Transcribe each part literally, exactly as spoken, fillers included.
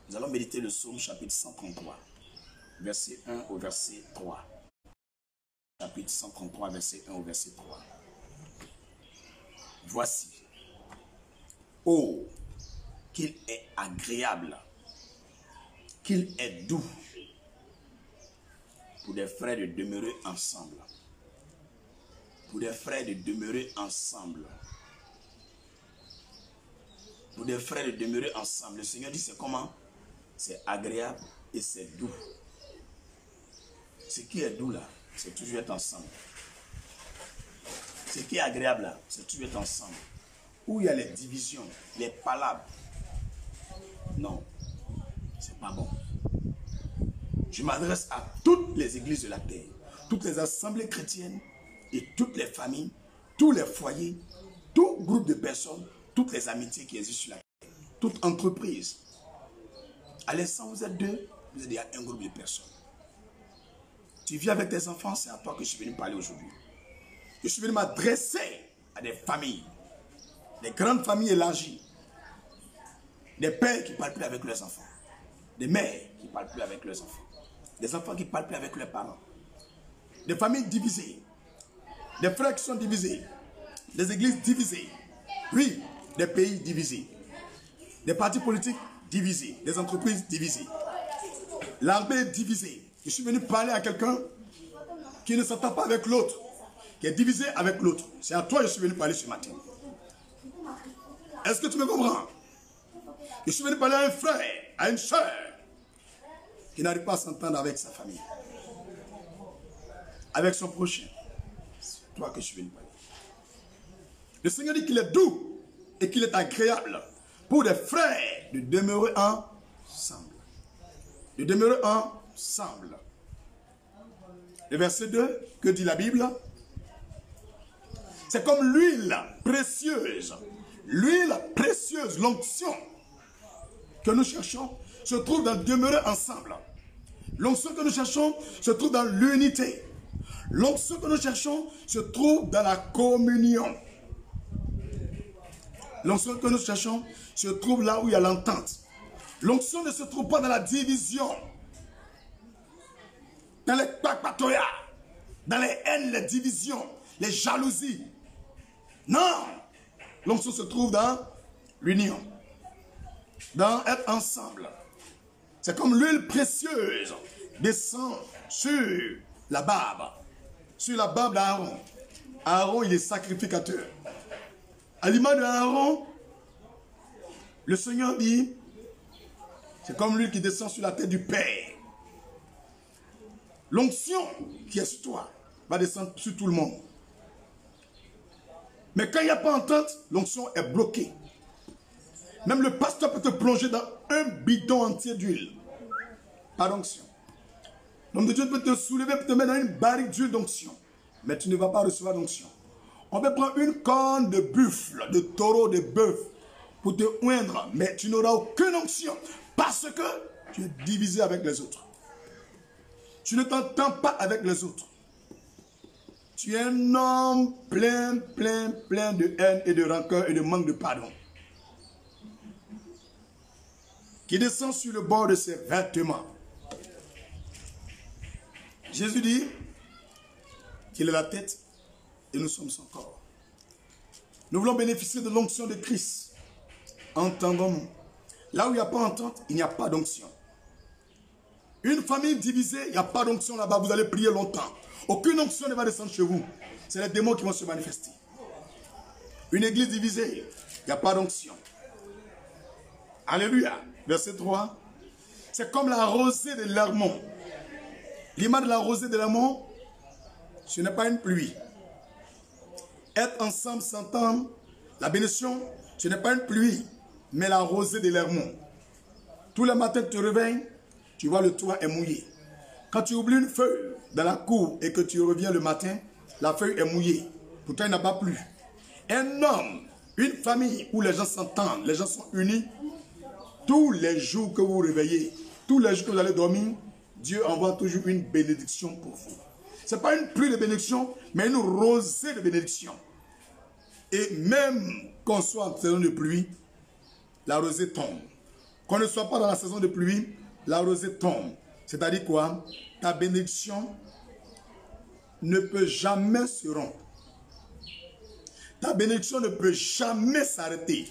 Nous allons méditer le psaume chapitre cent trente-trois, verset un au verset trois. Chapitre cent trente-trois, verset un au verset trois. Voici. Oh, qu'il est agréable, qu'il est doux pour des frères de demeurer ensemble. Pour des frères de demeurer ensemble. Pour des frères de demeurer ensemble. Le Seigneur dit c'est comment? C'est agréable et c'est doux. Ce qui est doux là, c'est toujours être ensemble. Ce qui est agréable là, c'est toujours être ensemble. Où il y a les divisions, les palabres. Non, c'est pas bon. Je m'adresse à toutes les églises de la terre, toutes les assemblées chrétiennes et toutes les familles, tous les foyers, tout groupe de personnes, toutes les amitiés qui existent sur la terre, toute entreprise. À l'instant, vous êtes deux, vous êtes déjà un groupe de personnes. Tu vis avec tes enfants, c'est à toi que je suis venu parler aujourd'hui. Je suis venu m'adresser à des familles, des grandes familles élargies, des pères qui ne parlent plus avec leurs enfants, des mères qui ne parlent plus avec leurs enfants, des enfants qui ne parlent plus avec leurs parents, des familles divisées, des frères qui sont divisés, des églises divisées, oui, des pays divisés, des partis politiques divisés, des entreprises divisées, l'armée divisée. Je suis venu parler à quelqu'un qui ne s'entend pas avec l'autre, qui est divisé avec l'autre. C'est à toi que je suis venu parler ce matin. Est-ce que tu me comprends? Je suis venu parler à un frère, à une soeur, qui n'arrive pas à s'entendre avec sa famille, avec son prochain. C'est toi que je suis venu parler. Le Seigneur dit qu'il est doux et qu'il est agréable pour des frères de demeurer ensemble. De demeurer ensemble. Le verset deux, que dit la Bible? C'est comme l'huile précieuse. L'huile précieuse, l'onction que nous cherchons se trouve dans demeurer ensemble. L'onction que nous cherchons se trouve dans l'unité. L'onction que nous cherchons se trouve dans la communion. L'onction que nous cherchons se trouve là où il y a l'entente. L'onction ne se trouve pas dans la division, dans les kpakpatoya, dans les haines, les divisions, les jalousies. Non! L'onction se trouve dans l'union, dans être ensemble. C'est comme l'huile précieuse descend sur la barbe, sur la barbe d'Aaron. Aaron, il est sacrificateur. À l'image d'Aaron, le Seigneur dit, c'est comme l'huile qui descend sur la tête du Père. L'onction qui est sur toi va descendre sur tout le monde. Mais quand il n'y a pas entente, l'onction est bloquée. Même le pasteur peut te plonger dans un bidon entier d'huile. Pas d'onction. L'homme de Dieu peut te soulever, peut te mettre dans une barrique d'huile d'onction. Mais tu ne vas pas recevoir d'onction. On peut prendre une corne de buffle, de taureau, de bœuf pour te oindre. Mais tu n'auras aucune onction. Parce que tu es divisé avec les autres. Tu ne t'entends pas avec les autres. Tu es un homme plein, plein, plein de haine et de rancœur et de manque de pardon. Qui descend sur le bord de ses vêtements. Jésus dit qu'il est la tête et nous sommes son corps. Nous voulons bénéficier de l'onction de Christ. Entendons-nous. Là où il n'y a pas entente, il n'y a pas d'onction. Une famille divisée, il n'y a pas d'onction là-bas. Vous allez prier longtemps. Aucune onction ne va descendre chez vous. C'est les démons qui vont se manifester. Une église divisée, il n'y a pas d'onction. Alléluia. Verset trois. C'est comme la rosée de l'Hermon. L'image de la rosée de l'Hermon, ce n'est pas une pluie. Être ensemble, s'entendre, la bénédiction, ce n'est pas une pluie, mais la rosée de l'Hermon. Tous les matins, tu te réveilles, tu vois le toit est mouillé. Quand tu oublies une feuille dans la cour et que tu reviens le matin, la feuille est mouillée. Pourtant, il n'a pas plu. Un homme, une famille où les gens s'entendent, les gens sont unis, tous les jours que vous vous réveillez, tous les jours que vous allez dormir, Dieu envoie toujours une bénédiction pour vous. Ce n'est pas une pluie de bénédiction, mais une rosée de bénédiction. Et même qu'on soit en saison de pluie, la rosée tombe. Qu'on ne soit pas dans la saison de pluie, la rosée tombe. C'est-à-dire quoi? Ta bénédiction ne peut jamais se rompre. Ta bénédiction ne peut jamais s'arrêter.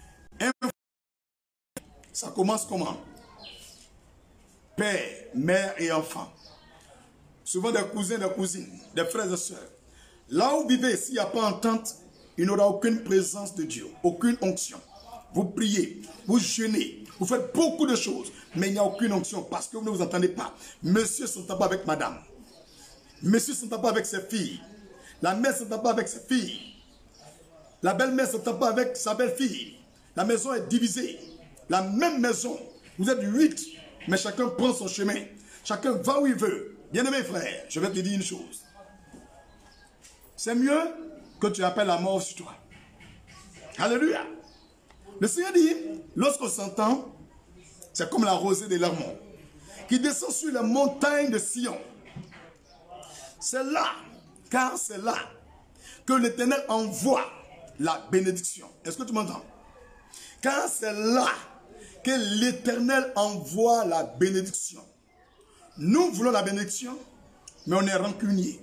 Ça commence comment? Père, mère et enfant. Souvent des cousins, des cousines, des frères et sœurs. Là où vous vivez, s'il n'y a pas entente, il n'y aura aucune présence de Dieu, aucune onction. Vous priez, vous jeûnez, vous faites beaucoup de choses, mais il n'y a aucune onction parce que vous ne vous entendez pas. Monsieur ne s'entend pas avec madame. Monsieur ne s'entend pas avec ses filles. La mère ne s'entend pas avec ses filles. La belle-mère ne s'entend pas avec sa belle-fille. La maison est divisée. La même maison, vous êtes huit, mais chacun prend son chemin. Chacun va où il veut. Bien-aimé frère, je vais te dire une chose. C'est mieux que tu appelles la mort sur toi. Alléluia. Le Seigneur dit, lorsqu'on s'entend, c'est comme la rosée de l'Hermon qui descend sur les montagnes de Sion. C'est là, car c'est là que l'Éternel envoie la bénédiction. Est-ce que tu m'entends? Car c'est là que l'Éternel envoie la bénédiction. Nous voulons la bénédiction, mais on est rancunier.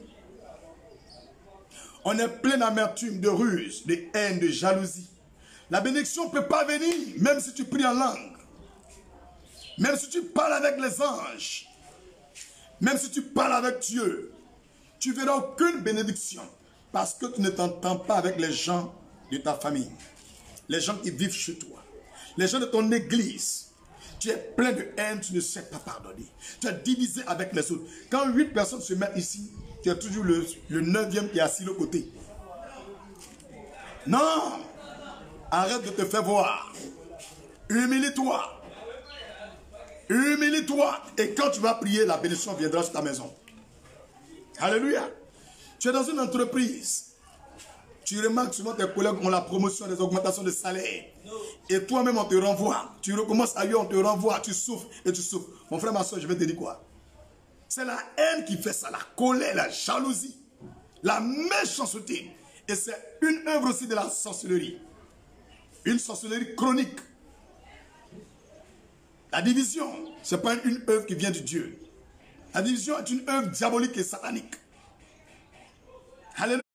On est plein d'amertume, de ruse, de haine, de jalousie. La bénédiction ne peut pas venir, même si tu pries en langue. Même si tu parles avec les anges. Même si tu parles avec Dieu. Tu ne verras aucune bénédiction. Parce que tu ne t'entends pas avec les gens de ta famille. Les gens qui vivent chez toi. Les gens de ton église. Tu es plein de haine, tu ne sais pas pardonner. Tu es divisé avec les autres. Quand huit personnes se mettent ici, tu as toujours le, le neuvième qui est assis de l'autre côté. Non! Arrête de te faire voir. Humilie-toi. Humilie-toi. Et quand tu vas prier, la bénédiction viendra sur ta maison. Alléluia. Tu es dans une entreprise. Tu remarques souvent tes collègues ont la promotion, des augmentations de salaire. Et toi-même, on te renvoie. Tu recommences ailleurs, on te renvoie. Tu souffres et tu souffres. Mon frère, ma soeur, je vais te dire quoi? C'est la haine qui fait ça, la colère, la jalousie, la méchanceté. Et c'est une œuvre aussi de la sorcellerie. Une sorcellerie chronique. La division, ce n'est pas une œuvre qui vient de Dieu. La division est une œuvre diabolique et satanique. Alléluia.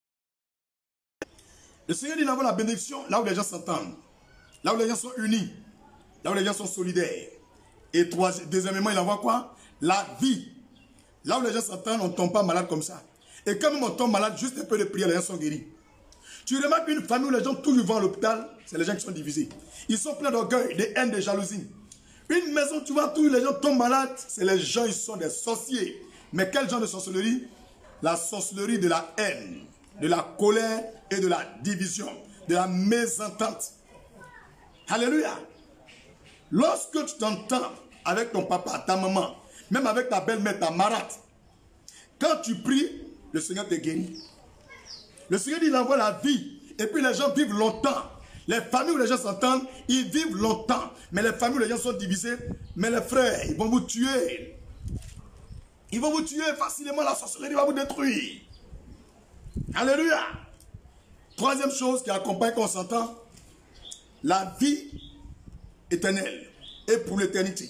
Le Seigneur dit d'avoir la bénédiction là où les gens s'entendent. Là où les gens sont unis. Là où les gens sont solidaires. Et troisième, deuxièmement, il envoie quoi? La vie. Là où les gens s'entendent, on ne tombe pas malade comme ça. Et quand même on tombe malade, juste un peu de prière, les gens sont guéris. Tu remarques une famille où les gens tout vivant à l'hôpital, c'est les gens qui sont divisés. Ils sont pleins d'orgueil, de haine, de jalousie. Une maison, tu vois, tous les gens tombent malades, c'est les gens, ils sont des sorciers. Mais quel genre de sorcellerie? La sorcellerie de la haine, de la colère et de la division, de la mésentente. Alléluia. Lorsque tu t'entends avec ton papa, ta maman, même avec ta belle-mère, ta marate, quand tu pries, le Seigneur te guérit. Le Seigneur dit, il envoie la vie. Et puis les gens vivent longtemps. Les familles où les gens s'entendent, ils vivent longtemps. Mais les familles où les gens sont divisés, mais les frères, ils vont vous tuer. Ils vont vous tuer facilement, la sorcellerie va vous détruire. Alléluia. Troisième chose qui accompagne quand on s'entend, la vie éternelle et pour l'éternité.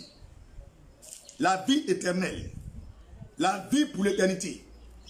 La vie éternelle. La vie pour l'éternité.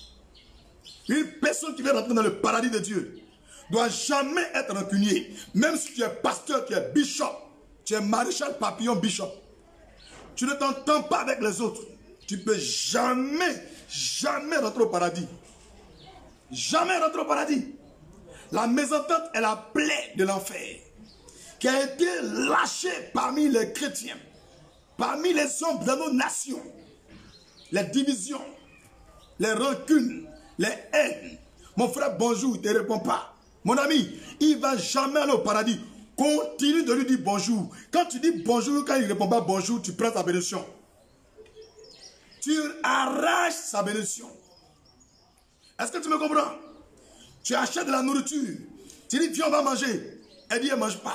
Une personne qui vient rentrer dans le paradis de Dieu doit jamais être rancunier. Même si tu es pasteur, tu es bishop, tu es maréchal papillon bishop. Tu ne t'entends pas avec les autres. Tu ne peux jamais, jamais rentrer au paradis. Jamais rentrer au paradis. La mésentente est la plaie de l'enfer qui a été lâchée parmi les chrétiens, parmi les hommes de nos nations. Les divisions, les rancunes, les haines. Mon frère, bonjour, il ne te répond pas. Mon ami, il ne va jamais aller au paradis. Continue de lui dire bonjour. Quand tu dis bonjour, quand il ne répond pas bonjour, tu prends sa bénédiction. Tu arraches sa bénédiction. Est-ce que tu me comprends? Tu achètes de la nourriture. Tu dis, viens, on va manger. Elle dit, elle ne mange pas.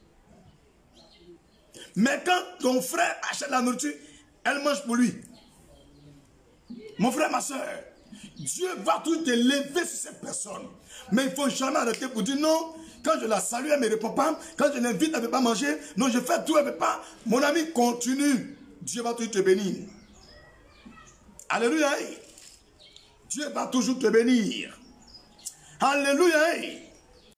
Mais quand ton frère achète de la nourriture, elle mange pour lui. Mon frère, ma soeur, Dieu va tout élever sur cette personne. Mais il ne faut jamais arrêter pour dire non, Quand je la salue, elle ne me répond pas. Quand je l'invite, elle ne veut pas manger. Non, je fais tout, elle ne veut pas. Mon ami, continue. Dieu va toujours te bénir. Alléluia. Dieu va toujours te bénir. Alléluia.